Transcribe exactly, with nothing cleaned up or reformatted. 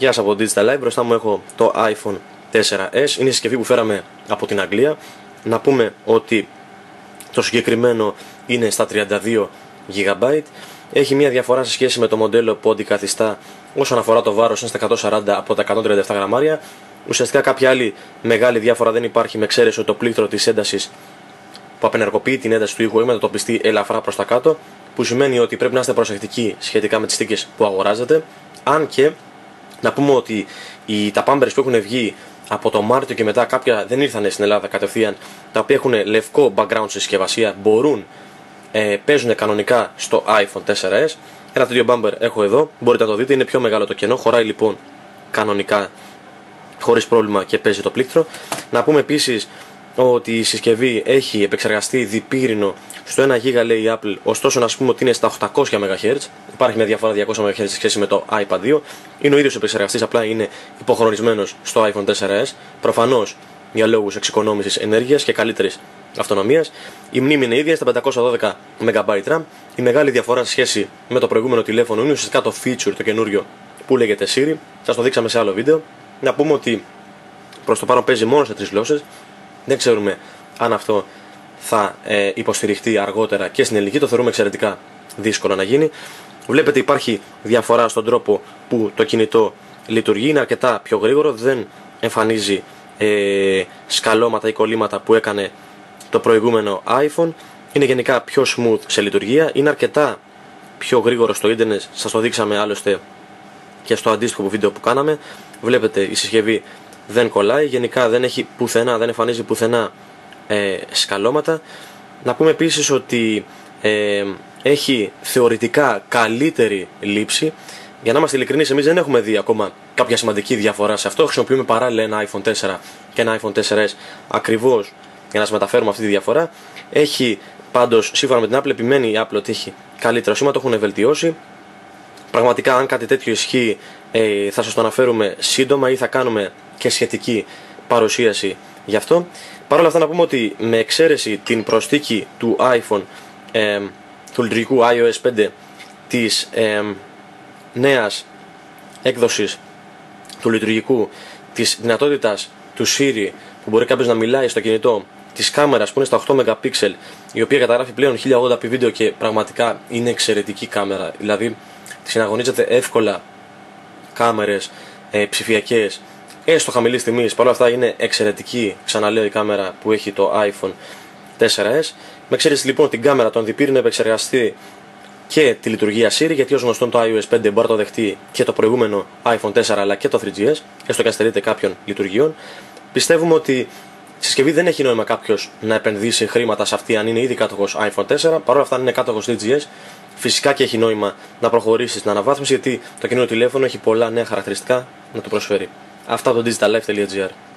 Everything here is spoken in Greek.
Γεια σας από Digital Life, μπροστά μου έχω το iPhone τέσσερα ες, είναι η συσκευή που φέραμε από την Αγγλία. Να πούμε ότι το συγκεκριμένο είναι στα τριάντα δύο τζι μπι, έχει μια διαφορά σε σχέση με το μοντέλο που αντικαθιστά όσον αφορά το βάρος, είναι στα εκατόν σαράντα από τα εκατόν τριάντα επτά γραμμάρια. Ουσιαστικά κάποια άλλη μεγάλη διάφορα δεν υπάρχει, με εξαίρεση ότι το πλήκτρο της έντασης που απενεργοποιεί την ένταση του ήχου έχει μετατοπιστεί ελαφρά προς τα κάτω, που σημαίνει ότι πρέπει να είστε προσεκτικοί σχετικά με τις θήκες που αγοράζετε. Αν και να πούμε ότι οι, τα Pampers που έχουν βγει από το Μάρτιο και μετά, κάποια δεν ήρθαν στην Ελλάδα κατευθείαν, τα οποία έχουν λευκό background στη συσκευασία, μπορούν, ε, παίζουν κανονικά στο iPhone τέσσερα ες. Ένα τέτοιο bumper έχω εδώ, μπορείτε να το δείτε, είναι πιο μεγάλο το κενό, χωράει λοιπόν κανονικά χωρίς πρόβλημα και παίζει το πλήκτρο. Να πούμε επίσης ότι η συσκευή έχει επεξεργαστεί διπύρινο στο ένα γίγα, λέει η Apple, ωστόσο να πούμε ότι είναι στα οκτακόσια μεγαχέρτζ. Υπάρχει μια διαφορά διακόσια μεγαχέρτζ σε σχέση με το άιπαντ δύο. Είναι ο ίδιος επεξεργαστής, απλά είναι υποχρονισμένος στο iPhone τέσσερα ες. Προφανώς για λόγους εξοικονόμησης ενέργειας και καλύτερης αυτονομίας. Η μνήμη είναι ίδια στα πεντακόσια δώδεκα μεγα μπάιτ RAM. Η μεγάλη διαφορά σε σχέση με το προηγούμενο τηλέφωνο είναι ουσιαστικά το feature, το καινούριο που λέγεται Siri. Σας το δείξαμε σε άλλο βίντεο. Να πούμε ότι προς το παρόν παίζει μόνο σε τρεις γλώσσες. Δεν ξέρουμε αν αυτό θα ε, υποστηριχτεί αργότερα και στην ελληνική, το θεωρούμε εξαιρετικά δύσκολο να γίνει. Βλέπετε υπάρχει διαφορά στον τρόπο που το κινητό λειτουργεί, είναι αρκετά πιο γρήγορο, δεν εμφανίζει ε, σκαλώματα ή κολλήματα που έκανε το προηγούμενο iPhone. Είναι γενικά πιο smooth σε λειτουργία, είναι αρκετά πιο γρήγορο στο ίντερνετ, σας το δείξαμε άλλωστε και στο αντίστοιχο βίντεο που κάναμε. Βλέπετε η συσκευή δεν κολλάει, γενικά δεν έχει πουθενά, δεν εμφανίζει πουθενά ε, σκαλώματα. Να πούμε επίσης ότι ε, έχει θεωρητικά καλύτερη λήψη. Για να είμαστε ειλικρινείς, εμείς δεν έχουμε δει ακόμα κάποια σημαντική διαφορά σε αυτό. Χρησιμοποιούμε παράλληλα ένα iPhone τέσσερα και ένα iPhone τέσσερα ες ακριβώς για να σας μεταφέρουμε αυτή τη διαφορά. Έχει πάντως, σύμφωνα με την Apple, επιμένει η Apple ότι έχει καλύτερο σήμα, το έχουν βελτιώσει. Πραγματικά, αν κάτι τέτοιο ισχύει, ε, θα σας το αναφέρουμε σύντομα ή θα κάνουμε και σχετική παρουσίαση γι' αυτό. Παρ' όλα αυτά, να πούμε ότι με εξαίρεση την προσθήκη του iPhone, ε, του λειτουργικού iOS πέντε, της ε, νέας έκδοσης του λειτουργικού, της δυνατότητας του Siri που μπορεί κάποιος να μιλάει στο κινητό, της κάμερας που είναι στα οκτώ μεγαπίξελ, η οποία καταγράφει πλέον χίλια ογδόντα πι βίντεο και πραγματικά είναι εξαιρετική κάμερα, δηλαδή συναγωνίζεται εύκολα κάμερες ε, ψηφιακές έστω χαμηλής τιμής. Παρ' όλα αυτά είναι εξαιρετική, ξαναλέω, η κάμερα που έχει το iPhone τέσσερα ες. Με εξαίρεση λοιπόν την κάμερα, τον διπύρινο επεξεργαστή και τη λειτουργία Siri, γιατί ως γνωστόν το iOS πέντε μπορεί να το δεχτεί και το προηγούμενο iPhone τέσσερα αλλά και το θρι τζι ες, έστω και αν στερείται κάποιων λειτουργιών. Πιστεύουμε ότι η συσκευή δεν έχει νόημα κάποιος να επενδύσει χρήματα σε αυτή αν είναι ήδη κάτοχος iPhone τέσσερα. Παρ' όλα αυτά, αν είναι κάτοχος θρι τζι ες, φυσικά και έχει νόημα να προχωρήσει στην αναβάθμιση, γιατί το καινούριο τηλέφωνο έχει πολλά νέα χαρακτηριστικά να του προσφέρει. Αυτά από το digital life τελεία gr.